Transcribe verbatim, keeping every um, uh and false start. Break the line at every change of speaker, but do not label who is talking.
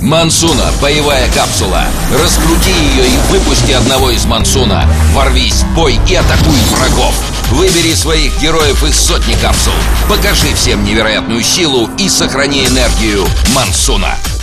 Мансуна – боевая капсула. Раскрути ее и выпусти одного из Мансуна. Ворвись в бой и атакуй врагов. Выбери своих героев из сотни капсул. Покажи всем невероятную силу и сохрани энергию Мансуна.